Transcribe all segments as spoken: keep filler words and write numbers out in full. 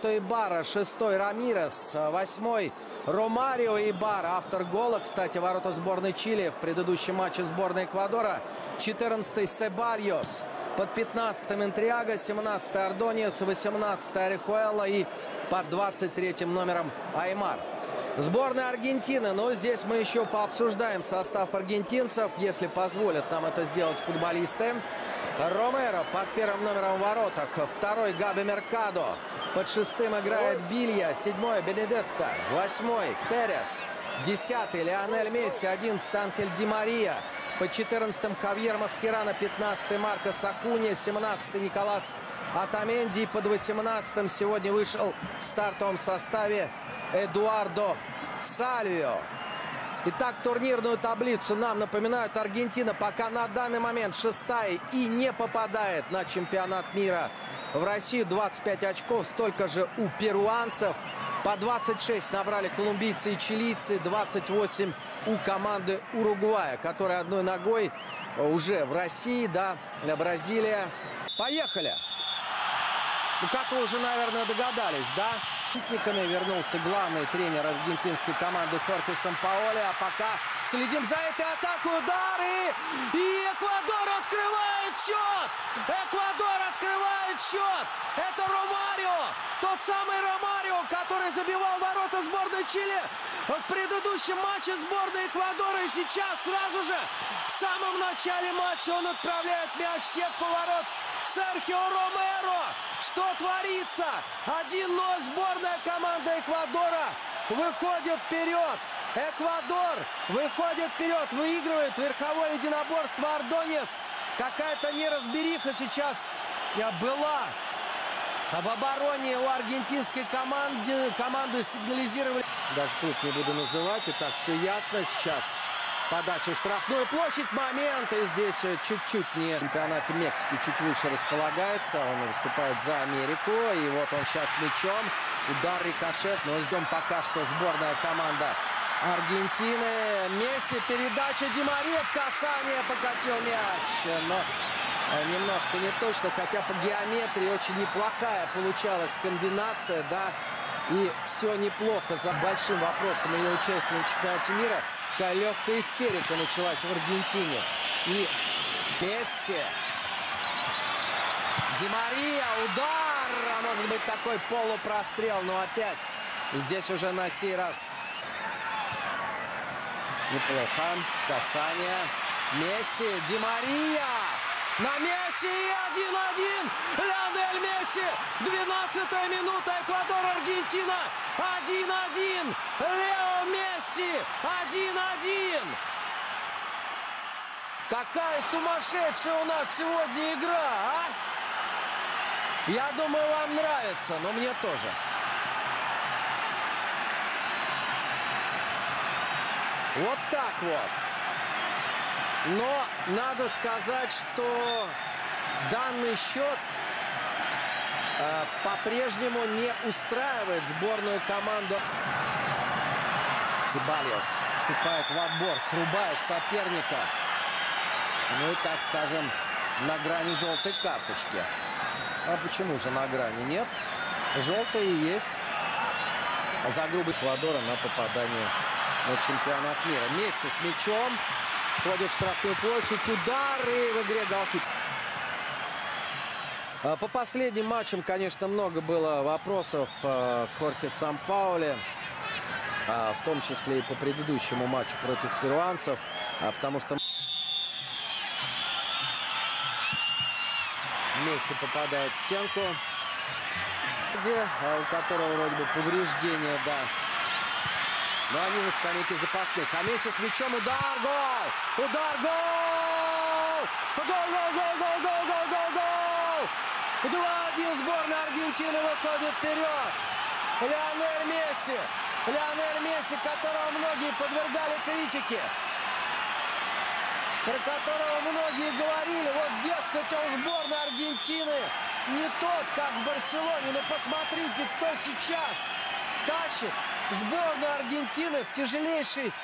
Девятый Ибарра, шестой Рамирес, восьмой Ромарио Ибарра, автор гола, кстати, ворота сборной Чили в предыдущем матче сборной Эквадора. четырнадцатый Себальос, под пятнадцатым Интриаго, семнадцатый Ордоньес, восемнадцатый Орехуэла и под двадцать третьим номером Аймар. Сборная Аргентины, но здесь мы еще пообсуждаем состав аргентинцев, если позволят нам это сделать футболисты. Ромеро под первым номером в воротах, второй Габи Меркадо, под шестым играет Билья, седьмой Бенедетто, восьмой Перес, десятый Лионель Месси, одиннадцатый Анхель Ди Мария, под четырнадцатым Хавьер Маскерано, пятнадцатый Маркос Акунья, семнадцатый Николас Отаменди, под восемнадцатым сегодня вышел в стартовом составе Эдуардо Сальвио. Итак, турнирную таблицу нам напоминают. Аргентина пока на данный момент шестая и не попадает на чемпионат мира в Россию. двадцать пять очков, столько же у перуанцев. По двадцать шесть набрали колумбийцы и чилийцы, двадцать восемь у команды Уругвая, которая одной ногой уже в России, да, Бразилия. Поехали! Ну, как вы уже, наверное, догадались, да? Вернулся главный тренер аргентинской команды Хорхе Сампаоли. А пока следим за этой атакой. Удары! И Эквадор открывает счет! Эквадор открывает счет! Это Ромарио! Тот самый Ромарио, который забивал ворота сборной Чили в предыдущем матче сборной Эквадора. И сейчас сразу же в самом начале матча он отправляет мяч в сетку ворот Серхио Ромеро. Что творится? один ноль. Сборная команда Эквадора выходит вперед. Эквадор выходит вперед, выигрывает верховое единоборство Ордоньес. Какая-то неразбериха сейчас была в обороне у аргентинской команды. Команды сигнализировали. Даже клуб не буду называть. И так все ясно сейчас. Подача в штрафную площадь, момент, и здесь чуть-чуть не в чемпионате Мексики, чуть выше располагается, он выступает за Америку, и вот он сейчас с мячом, удар, рикошет, но ждем пока что сборная команда Аргентины. Месси, передача, Ди Мария в касание, покатил мяч, но немножко не точно, хотя по геометрии очень неплохая получалась комбинация, да, и все неплохо за большим вопросом ее участия на чемпионате мира. Такая легкая истерика началась в Аргентине. И Месси. Ди Мария, удар. А может быть такой полупрострел, но опять здесь уже на сей раз неплохо. Касание. Месси, Ди Мария. На Месси один-один. Лионель Месси. двенадцатая минута. Эквадор, Аргентина. один-один. Лео Месси. один-один. Какая сумасшедшая у нас сегодня игра, а? Я думаю, вам нравится, но мне тоже. Вот так вот. Но надо сказать, что данный счет э, по-прежнему не устраивает сборную команду. Себальос вступает в отбор, срубает соперника. Ну и, так скажем, на грани желтой карточки. А почему же на грани? Нет. Желтая и есть за грубый Эквадора на попадание на чемпионат мира. Месси с мячом. Входит в штрафную площадь. Удар и в игре голкипер. По последним матчам, конечно, много было вопросов к Хорхе Сампаоли. В том числе и по предыдущему матчу против перуанцев. Потому что Месси попадает в стенку. У которого вроде бы повреждение, да. Но они на скамейке запасных. А Месси с мячом. Удар, гол! Удар, гол! Гол, гол, гол, гол, гол, гол, гол, гол! два-один. Сборная Аргентины выходит вперед. Лионель Месси. Лионель Месси, которого многие подвергали критике. Про которого многие говорили. Вот, дескать, он сборной Аргентины не тот, как в Барселоне. Но посмотрите, кто сейчас тащит сборную Аргентины в тяжелейшей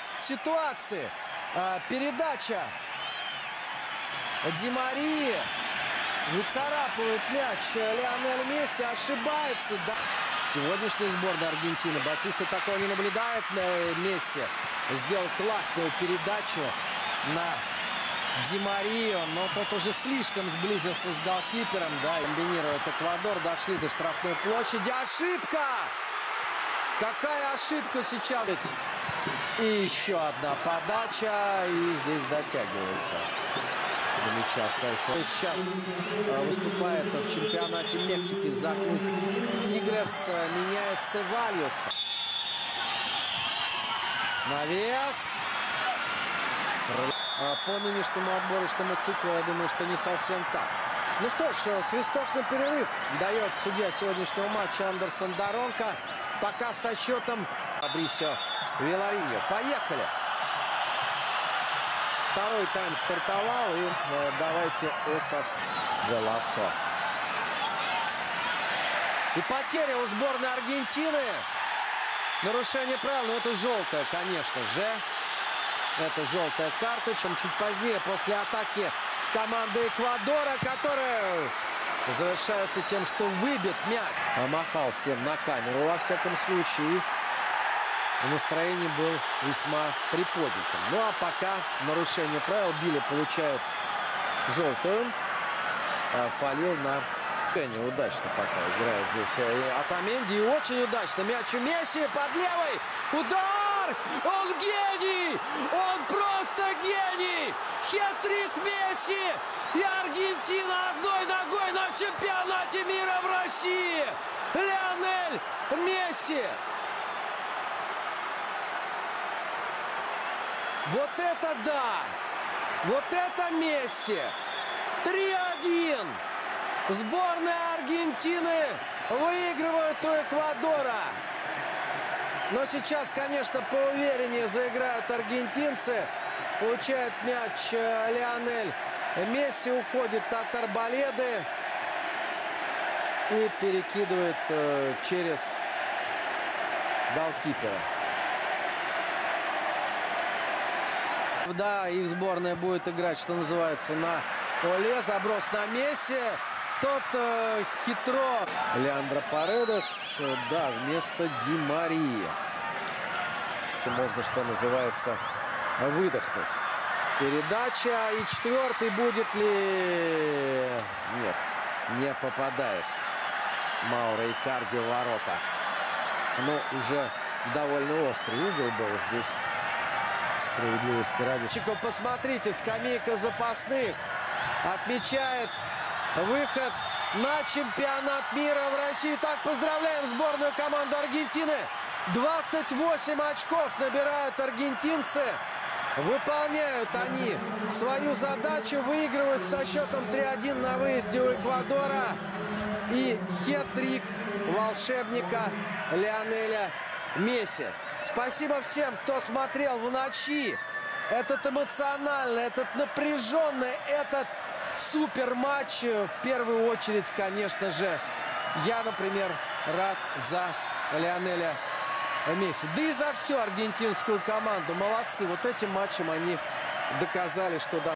ситуации. А, передача Ди Марии. Выцарапывает мяч Лионель Месси, ошибается. Да. Сегодняшняя сборная Аргентины. Батиста такого не наблюдает. Месси сделал классную передачу на Ди Марио, но тот уже слишком сблизился с голкипером. Да, комбинирует Эквадор, дошли до штрафной площади. Ошибка! Какая ошибка сейчас? И еще одна подача, и здесь дотягивается до мяча Сальфо. Сейчас выступает в чемпионате Мексики за клуб Тигрес, меняет Севальоса. Навес. По нынешнему отборочному циклу, я думаю, что не совсем так. Ну что ж, свисток на перерыв дает судья сегодняшнего матча Андерсон Доронко. Пока со счетом Фабрисио Вилариньо. Поехали! Второй тайм стартовал, и э, давайте о составе. Веласко. И потеря у сборной Аргентины. Нарушение правил, но это желтая, конечно же. Это желтая карточка. Чуть позднее, после атаки команды Эквадора, которая завершается тем, что выбит мяч. Помахал всем на камеру, во всяком случае. Настроение был весьма приподнятым. Ну а пока нарушение правил. Билли получает желтую. А Фалил на... Неудачно пока играет здесь Отamendi. И очень удачно. Мяч у Месси под левой. Удар! Он гений! Он просто гений! Хет-трик Месси! И Аргентина одной ногой на чемпионате мира в России! Лионель Месси! Вот это да! Вот это Месси! три один! Сборная Аргентины выигрывает у Эквадора. Но сейчас, конечно, поувереннее заиграют аргентинцы. Получает мяч Лионель Месси, уходит от Арболеды и перекидывает э, через голкипера. Да, их сборная будет играть, что называется, на Оле. Заброс на Месси. Тот э, хитро. Леандро Паредес, да, вместо Ди Марии. Можно, что называется, выдохнуть. Передача. И четвертый будет ли... Нет, не попадает Мауро Икарди в ворота. Но уже довольно острый угол был здесь. Справедливости ради. Посмотрите, скамейка запасных отмечает выход на чемпионат мира в России. Так, поздравляем сборную команду Аргентины. двадцать восемь очков набирают аргентинцы. Выполняют они свою задачу. Выигрывают со счетом три один на выезде у Эквадора. И хет-трик волшебника Лионеля Месси. Спасибо всем, кто смотрел в ночи. Этот эмоциональный, этот напряженный, этот супер матч. В первую очередь, конечно же, я, например, рад за Лионеля Месси. Да и за всю аргентинскую команду. Молодцы. Вот этим матчем они доказали, что...